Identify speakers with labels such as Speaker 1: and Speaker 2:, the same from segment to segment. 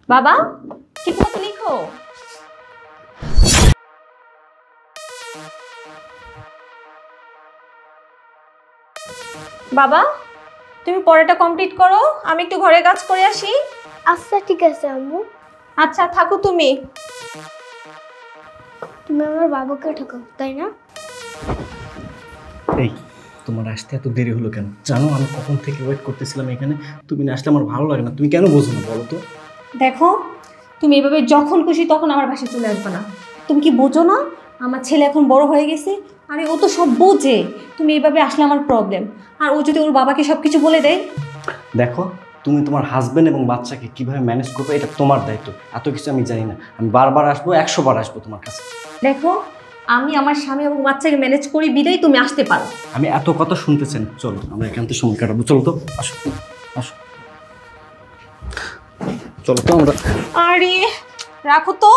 Speaker 1: বাবা ঠিক মতো লিখো। বাবা তুমি পড়াটা কমপ্লিট করো, আমি একটু ঘরের কাজ করে আসি।
Speaker 2: আচ্ছা ঠিক আছে আম্মু।
Speaker 1: আচ্ছা থাকো তুমি।
Speaker 2: তুমি আমার বাবাকে ঠকাও তাই না?
Speaker 3: এই তোমার আসতে এত দেরি হলো কেন? জানো আমি কখন থেকে ওয়েট করতেছিলাম এখানে, তুমি না আসলে আমার ভালো লাগে না। তুমি কেন বোঝো না বলো তো?
Speaker 1: দেখো তুমি এভাবে যখন খুশি তখন আমার বাসায় চলে আসবে না। তুমি কি বোঝো না আমার ছেলে এখন বড় হয়ে গেছে? আরে ও তো সব বোঝে, তুমি এইভাবে আসলে আমার প্রবলেম। আর ও যদি ওর বাবাকে সব কিছু বলে দেয়?
Speaker 3: দেখো তুমি তোমার হাজবেন্ড এবং বাচ্চাকে কিভাবে ম্যানেজ করবে এটা তোমার দায়িত্ব। এত কিছু আমি জানি না। আমি বারবার আসবো, 100 বার আসবো তোমার কাছে।
Speaker 1: দেখো আমি আমার স্বামী এবং বাচ্চাকে ম্যানেজ করি বিদায় তুমি আসতে পারো।
Speaker 3: আমি এত কথা শুনতেছেন, চলো আমরা এখান থেকে সময় কাটাবো। চলো তো, আসো আসো, চলো তো আমরা।
Speaker 1: আরে রাখো তো,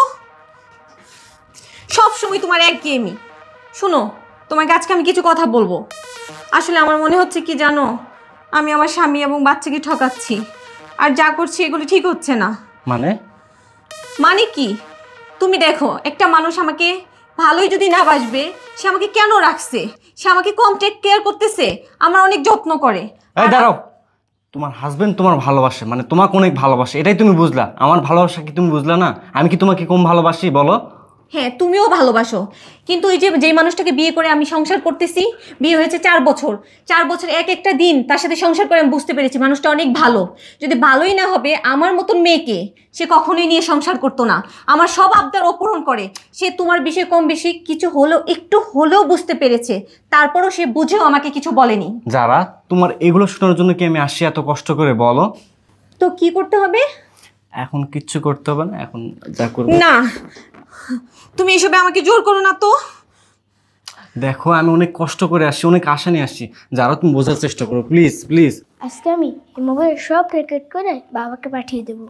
Speaker 1: সব সময় তোমার এক গেমই। শোনো তোমাকে আজকে আমি কিছু কথা বলবো। আসলে আমার মনে হচ্ছে কি জানো, আমি আমার স্বামী এবং বাচ্চাকে ঠকাচ্ছি, আর যা করছি এগুলো ঠিক হচ্ছে না। মানে কি? তুমি দেখো একটা মানুষ আমাকে ভালোই যদি না বাসবে, সে আমাকে কেন রাখছে? সে আমাকে কম টেক কেয়ার করতেছে, আমার অনেক যত্ন করে।
Speaker 3: এই দাঁড়াও, তোমার হাজবেন্ড তোমার ভালোবাসে, মানে তোমাকে অনেক ভালোবাসে, এটাই তুমি বুঝলা। আমার ভালোবাসা কি তুমি বুঝলা না? আমি কি তোমাকে কম ভালোবাসি বলো?
Speaker 1: হ্যাঁ তুমিও ভালোবাসো, কিন্তু ওই যে মানুষটাকে বিয়ে করে আমি সংসার করতেছি, বিয়ে হয়েছে 4 বছর, 4 বছর এক একটা দিন তার সাথে সংসার করে আমি বুঝতে পেরেছি মানুষটা অনেক ভালো। যদি ভালোই না হবে আমার মতন মেয়েকে সে কখনোই নিয়ে সংসার করতো না। আমার সব আবদার ও পূরণ করে। সে তোমার বিষয়ে কম বেশি কিছু হলেও একটু হলেও বুঝতে পেরেছে, তারপরও সে বুঝেও আমাকে কিছু বলেনি।
Speaker 3: যারা তোমার এগুলো শোনার জন্য কি আমি আসি এত কষ্ট করে বলো?
Speaker 1: তো কি করতে হবে?
Speaker 3: এখন কিচ্ছু করতে হবে না, এখন যা করবে।
Speaker 1: না তুমি এসবে আমাকে জোর করো না তো।
Speaker 3: দেখো আমি অনেক কষ্ট করে আসছি, অনেক আশা নিয়ে আসছি, যারা তুমি বোঝার চেষ্টা করো প্লিজ প্লিজ।
Speaker 2: আজকে আমি এই মোবাইল সব রেকর্ড করে বাবাকে পাঠিয়ে দেবো।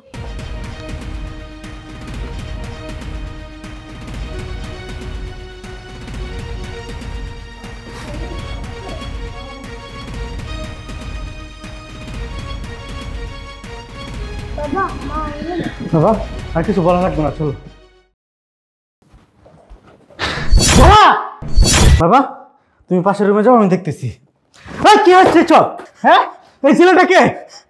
Speaker 2: বাবা মা
Speaker 3: বাবা আর কিছু বলা লাগবে না, চলো। বাবা বাবা তুমি পাশের রুমে যাও, আমি দেখতেছি। কি হচ্ছে চল? হ্যাঁ এই ছেলেটাকে,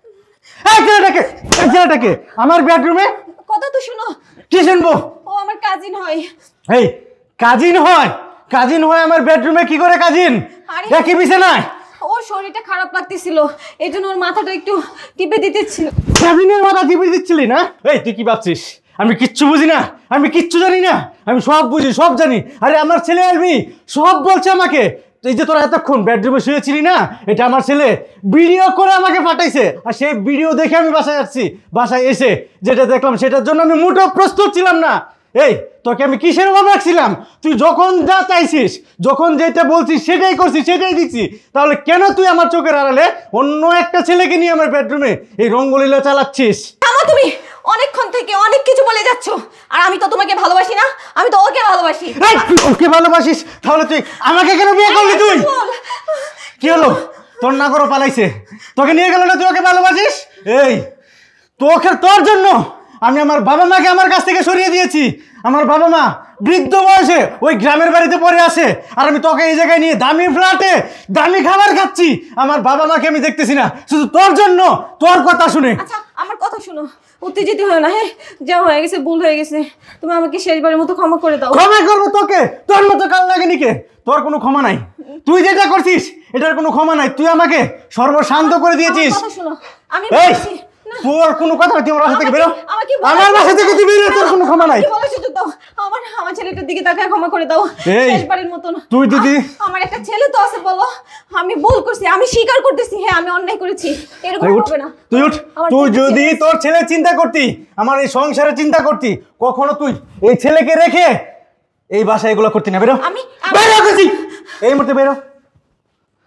Speaker 3: এই ছেলেটাকে, এই ছেলেটাকে আমার বেডরুমে।
Speaker 1: কথা তো শুনো।
Speaker 3: কি শুনবো?
Speaker 1: ও আমার কাজিন হয়।
Speaker 3: এই কাজিন হয়? কাজিন হয় আমার বেডরুমে কি করে কাজিন? একই বিছানায়।
Speaker 1: ওর শরীরটা খারাপ লাগতেছিল, এই জন্য ওর মাথাটা একটু টিপে দিতেছিল।
Speaker 3: কাজিনের মাথা টিপে দিচ্ছিলি না? এই তুই কি ভাবছিস আমি কিচ্ছু বুঝি না? আমি কিচ্ছু জানি না, আমি সব বুঝি সব জানি। আরে আমার ছেলে আলমি সব বলছে আমাকে। এই যে তোরা এতক্ষণ বেডরুমে শুয়েছিলি না, এটা আমার ছেলে ভিডিও করে আমাকে পাঠাইছে। আর সেই ভিডিও দেখে আমি বাসায় যাচ্ছি, বাসায় এসে যেটা দেখলাম সেটার জন্য আমি মোটেও প্রস্তুত ছিলাম না। এই তোকে আমি কিসের অভাব রাখছিলাম? তুই যখন যা চাইছিস, যখন যেটা বলছিস সেটাই করছিস, সেটাই দিচ্ছি। তাহলে কেন তুই আমার চোখের আড়ালে অন্য একটা ছেলেকে নিয়ে আমার বেডরুমে এই রঙ্গলীলা চালাচ্ছিস?
Speaker 1: থামো তুমি, অনেকক্ষণ থেকে অনেক কিছু বলে যাচ্ছ। আর আমি তো তোমাকে ভালোবাসি না, আমি তো ওকে ভালোবাসি।
Speaker 3: ওকে ভালোবাসিস? তাহলে তুই আমাকে কেন বিয়ে করলি? তুই কি হলো তোর? না করো পালাইছে, তোকে নিয়ে গেল না, তুই ওকে ভালোবাসিস? এই তোর জন্য আমি আমার বাবা মাকে আমার কাছ থেকে সরিয়ে দিয়েছি। আমার বাবা মা বৃদ্ধ বয়সে ওই গ্রামের বাড়িতে পড়ে আসে, আর আমি তোকে এই জায়গায় নিয়ে দামি ফ্ল্যাটে দামি খাবার খাচ্ছি। আমার বাবা মাকে আমি দেখতেছি না, শুধু তোর জন্য, তোর কথা শুনে।
Speaker 1: আচ্ছা আমার কথা শুনো, উত্তেজিত হয় না। হ্যাঁ যা হয়ে গেছে ভুল হয়ে গেছে, তুমি আমাকে শেষবারের মতো ক্ষমা করে দাও।
Speaker 3: ক্ষমা করবো তোকে? তোর মতো কাল লাগেনি কে? তোর কোনো ক্ষমা নাই। তুই যেটা করছিস এটার কোনো ক্ষমা নাই। তুই আমাকে সর্বশান্ত করে দিয়েছিস।
Speaker 1: কথা শুনো, আমি
Speaker 3: এই
Speaker 1: বলছি
Speaker 3: তোর কোনো কথা তুই আমার বাসা থেকে বেরো, আমার বাসা থেকে তুই বেরো, তোর কোনো ক্ষমা নাই।
Speaker 1: আমার ছেলেটার দিকে তাকায় ক্ষমা করে দাও শেষবারের মতন।
Speaker 3: তুই দিদি
Speaker 1: আমার একটা ছেলে তো আছে, বলো আমি ভুল করছি, আমি স্বীকার করতেছি হ্যাঁ আমি অন্যায় করেছি, এরকম হবে না।
Speaker 3: তুই উঠ, তুই যদি তোর ছেলে চিন্তা করতি, আমার এই সংসারে চিন্তা করতি, কখনো তুই এই ছেলেকে রেখে এই বাসায় এগুলো করতি না। বেরো, বেরো, এই মুহূর্তে বেরো।